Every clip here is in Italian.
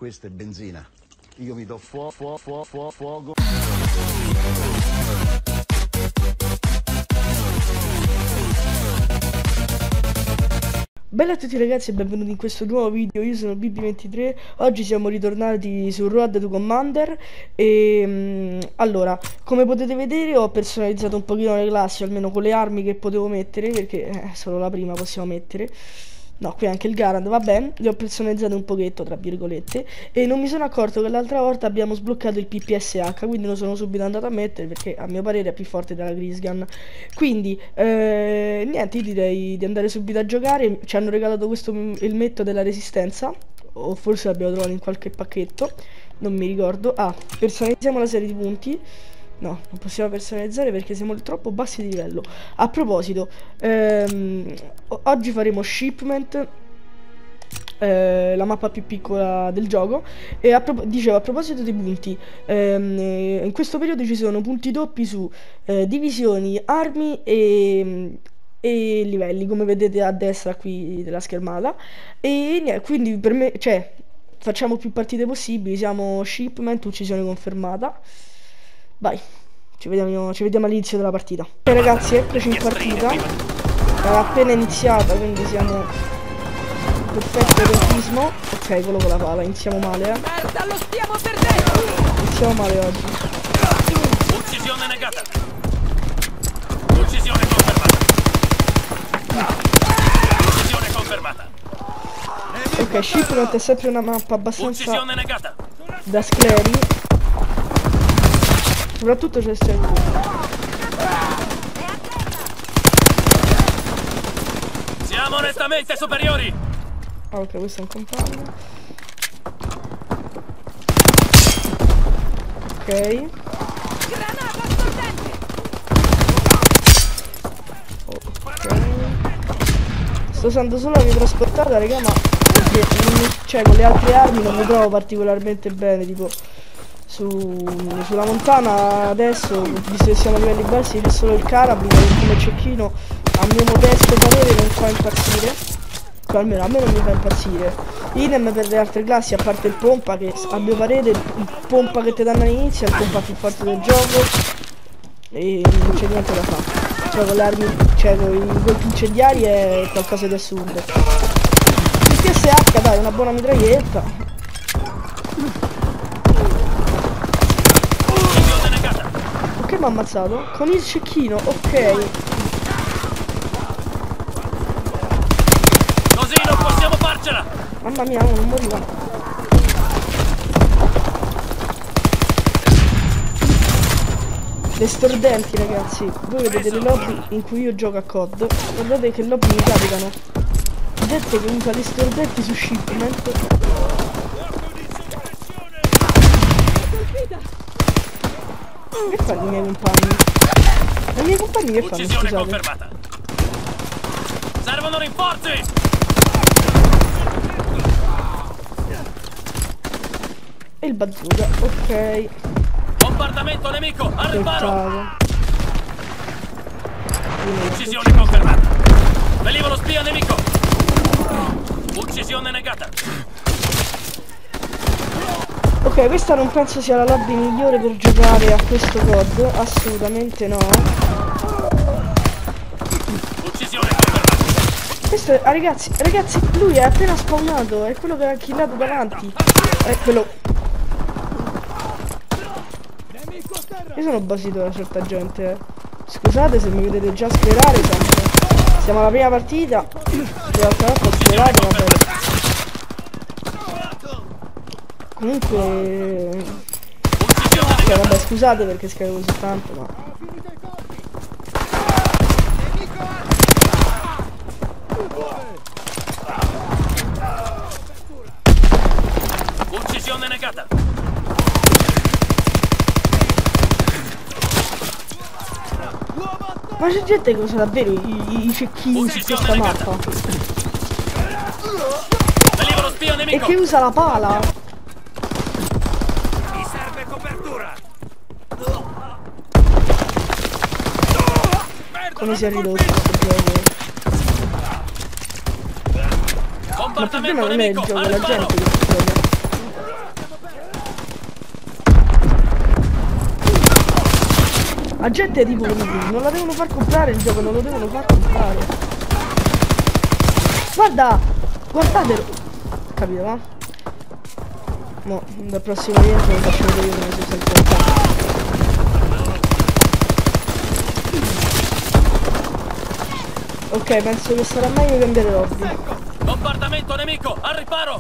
questa è benzina. Io mi do fuoco. Bella a tutti ragazzi e benvenuti in questo nuovo video. Io sono BB23. Oggi siamo ritornati su Road to Commander e allora, come potete vedere ho personalizzato un pochino le classi, almeno con le armi che potevo mettere, perché solo la prima possiamo mettere. No, qui anche il Garand, vabbè, li ho personalizzati un pochetto, tra virgolette, e non mi sono accorto che l'altra volta abbiamo sbloccato il PPSH, quindi lo sono subito andato a mettere, perché a mio parere è più forte della Grisgun. Quindi, niente, io direi di andare subito a giocare. Ci hanno regalato questo elmetto della resistenza, o forse l'abbiamo trovato in qualche pacchetto, non mi ricordo. Ah, personalizziamo la serie di punti. No, non possiamo personalizzare perché siamo troppo bassi di livello. A proposito, oggi faremo Shipment, la mappa più piccola del gioco. E dicevo, a proposito dei punti, in questo periodo ci sono punti doppi su divisioni, armi e livelli, come vedete a destra qui della schermata. E niente, quindi per me, cioè, facciamo più partite possibili. Siamo Shipment, uccisione confermata. Vai, ci vediamo all'inizio della partita. Ok ragazzi, eccoci in partita. È appena iniziata, quindi siamo in perfetto tempismo. Ok, quello con la pala, iniziamo male, Merda, lo stiamo perdendo! Iniziamo male oggi. Uccisione negata! Uccisione confermata! Uccisione confermata! Ok, Shipment è sempre una mappa abbastanza Uccisione negata! da scleri. Soprattutto c'è il Siamo nettamente superiori! ah, ok, questo è un compagno. Ok. Granata assorbente! Ok. Sto usando solo la trasportata, raga, ma cioè con le altre armi non mi trovo particolarmente bene, tipo sulla montana adesso, visto che siamo a livelli bassi, c'è solo il carabine che come cecchino a mio modesto parere non fa impazzire, cioè, almeno a me non mi fa impazzire. Idem per le altre classi, a parte il pompa, che a mio parere il pompa che ti danno all'inizio è il pompa più forte del gioco e non c'è niente da fare, cioè con le armi, cioè con i colpi incendiari è qualcosa di assurdo. Il PSH dai, una buona mitraglietta. Mi ha ammazzato con il cecchino, ok. Così non possiamo farcela! Mamma mia, non moriva. Le stordenti ragazzi. Voi vedete le lobby in cui io gioco a COD. Guardate che lobby mi capitano. Gente che usa le stordenti su Shipment. Che fanno i miei compagni? I miei compagni che fanno? Uccisione Scusate. confermata! Servono rinforzi! E il bazooka, ok. Bombardamento nemico! Al riparo! Portato. Uccisione confermata! Velivolo spia nemico! Uccisione negata! Ok, questa non penso sia la lobby migliore per giocare a questo COD, assolutamente no. Uccisione confermata! Questo è, ragazzi, lui è appena spawnato, è quello che ha killato davanti. È quello. Io sono basito da certa gente, eh. Scusate se mi vedete già schierare, siamo alla prima partita. L'altra volta ho schierato, va bene. Comunque cioè, vabbè, scusate perché scrivo così tanto, ma Uccisione negata! ma c'è gente che usa davvero i cecchini su questa mappa Velivolo spia e nemico! che usa la pala. Mi serve copertura! Come si è ridotto questo gioco? Ma il problema non è il gioco, è la gente che si gioca. La gente è tipo come non la devono far comprare il gioco, non lo devono far comprare. Guarda! Guardatelo! Capito, va? Mo, dal prossimo evento lo faccio vedere io come si sta comportando. Ok, penso che sarà meglio cambiare lobby. Bombardamento nemico, al riparo!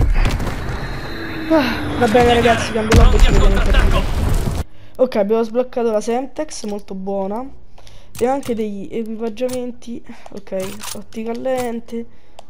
Va bene ragazzi, cambio lobby e ci vediamo in partita. Ok, abbiamo sbloccato la Semtex, molto buona. E anche degli equipaggiamenti. Ok, ottica lente.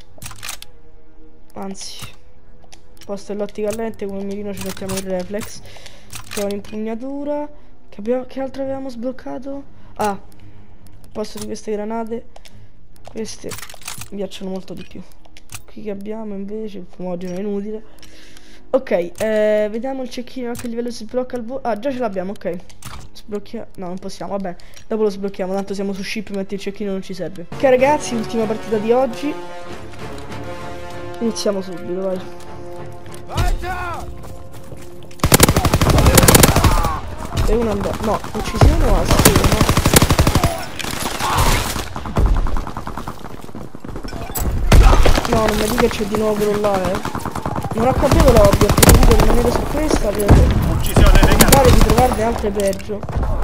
Anzi, posto l'ottica lente come mirino ci mettiamo il reflex. Abbiamo l'impugnatura. Che altro avevamo sbloccato? Ah, al posto di queste granate, queste mi piacciono molto di più. Qui che abbiamo invece il fumogeno è inutile. Ok, vediamo il cecchino anche a livello si sblocca il volo. Ah, già ce l'abbiamo, ok. Sblocchiamo. No, non possiamo, vabbè. Dopo lo sblocchiamo, tanto siamo su ship, mentre il cecchino non ci serve. Ok ragazzi, ultima partita di oggi. Iniziamo subito, vai. E uno andò. No, uccisione o assolo, no? No, non mi dica che c'è di nuovo quello là, Non ho capito l'obbligo, ho preferito rimanere su questa per evitare di trovarne altre peggio.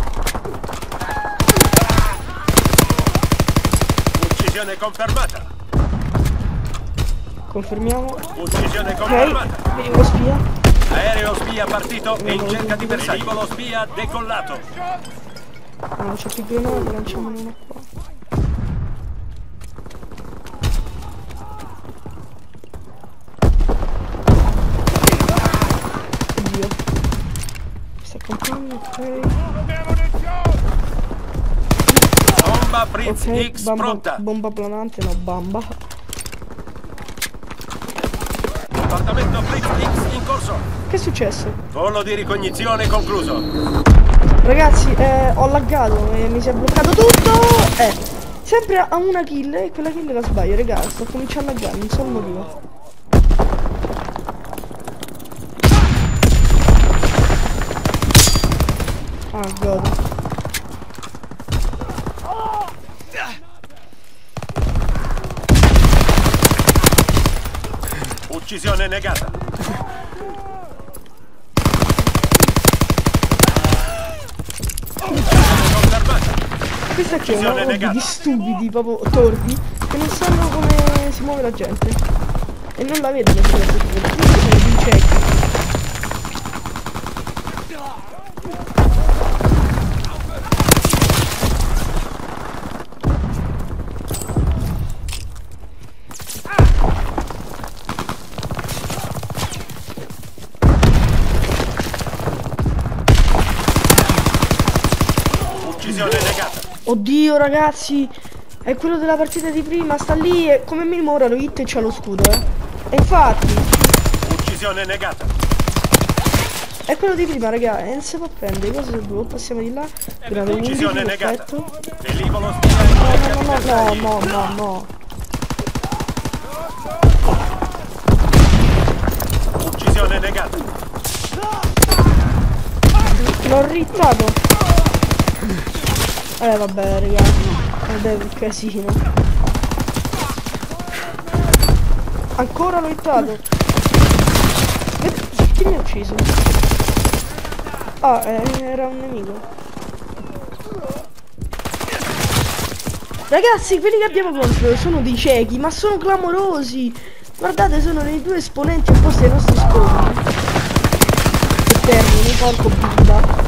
Uccisione confermata. Confermiamo. Uccisione confermata. Ok, vedi lo spia. Aereo spia partito e in cerca di bersaglio. Velivolo spia decollato. No, non c'è più granate, lanciamone una qua. Oddio. Sta compagno, ok. Bomba Fritz Ok, X pronta. bomba planante, no, bamba. Appartamento Fritz X in corso. Che è successo? Volo di ricognizione concluso. Ragazzi, ho laggato e mi si è bloccato tutto. Sempre a una kill e quella kill la sbaglio, ragazzi. Sto cominciando a laggare, non so il motivo. Ah, god. Uccisione negata. Questa qui è una hobby di stupidi, proprio tordi, che non sanno come si muove la gente. E non la vedono sulle serie, perché sono dei ciechi. Uccisione negata. Oddio ragazzi, è quello della partita di prima, sta lì e come minimo ora lo hit e c'ha lo scudo, E infatti Uccisione negata. è quello di prima, raga, e non si può prendere, cosa sono due, passiamo di là. Uccisione negata. Velivolo spia in cerca di bersaglio. No. Uccisione negata. L'ho rittato. Vabbè ragazzi, ed è un casino. Ancora l'ho hittato. Chi mi ha ucciso? Ah, era un nemico. Ragazzi, quelli che abbiamo contro sono dei ciechi, ma sono clamorosi. Guardate, sono dei due esponenti opposti ai nostri spawn. Che termini, porco bimba.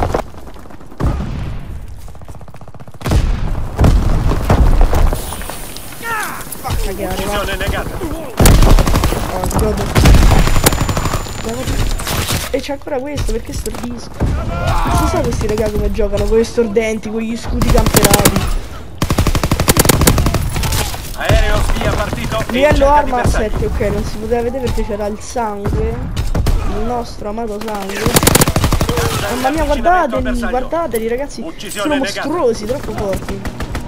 Uccisione negata. Oh, god. E c'è ancora questo, perché stordisco? Si sa questi raga come giocano con gli stordenti, con gli scudi camperati. Aereo spia partito. Livello arma 7, ok, non si poteva vedere perché c'era il sangue. Il nostro amato sangue. Mamma mia, guardateli ragazzi. Sono mostruosi, troppo forti.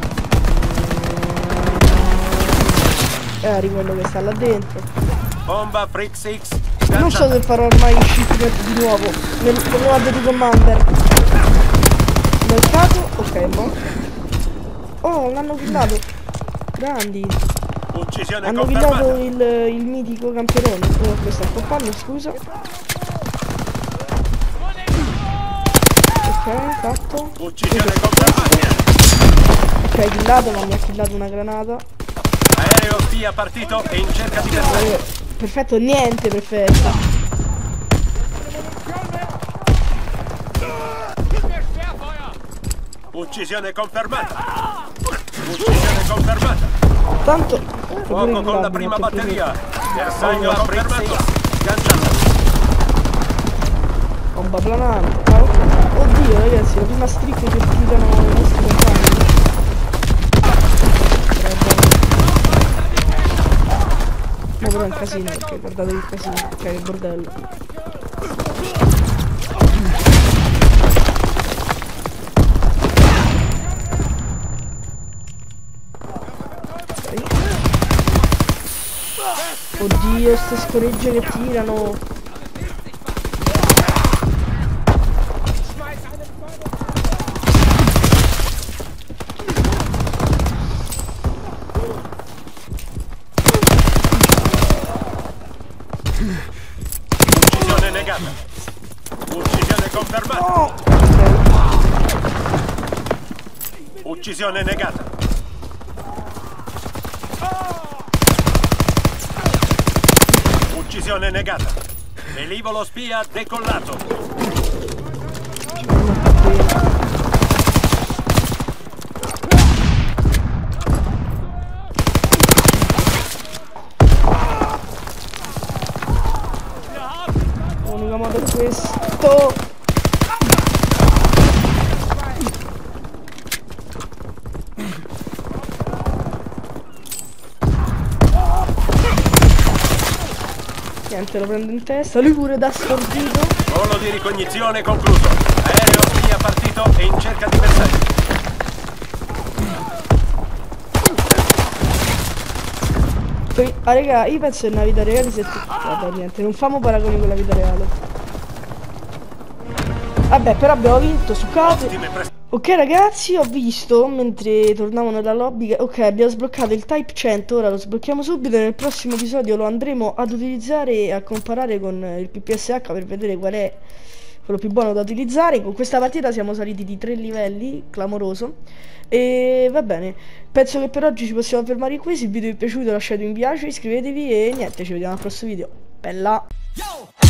Di quello che sta là dentro. Bomba Fritz X. Non so se farò ormai shipment di nuovo nel modo di Commander. Mercato, ok, morto. Oh, l'hanno killato. Grandi. Uccisione Hanno confermata. killato il mitico camperone. Oh, questo è compagno, scusa. Ok, fatto. Uccisione confermata. Ok, killato, ma mi ha killato una granata. Aereo spia partito e in cerca di bersaglio. Perfetto, niente, perfetto. Uccisione confermata. Uccisione confermata. Tanto Fuoco con la prima batteria. Bersaglio confermato. Sganciato. Bomba planante. Oddio ragazzi, la prima streak che tirano i nostri compagni. Ma però è un casino, perché guardate il casino, cioè il bordello. Oddio, ste scoregge che tirano. Uccisione negata. Uccisione confermata. Oh! Uccisione negata. Uccisione negata. Velivolo spia decollato. L'unico modo è questo. Niente, lo prendo in testa. Lui pure da stordito. Volo di ricognizione concluso. Aereo spia partito e in cerca di bersaglio. Ah raga, io penso che nella vita reale se tu... Vabbè niente, non famo paragoni con la vita reale. Vabbè, però abbiamo vinto, succate. Ok ragazzi, ho visto mentre tornavo nella lobby che, ok, abbiamo sbloccato il Type 100, ora lo sblocchiamo subito e nel prossimo episodio lo andremo ad utilizzare e a comparare con il PPSH per vedere qual è quello più buono da utilizzare. Con questa partita siamo saliti di 3 livelli, clamoroso. E va bene, penso che per oggi ci possiamo fermare qui. Se il video vi è piaciuto lasciate un mi piace, iscrivetevi e niente, ci vediamo al prossimo video. Bella!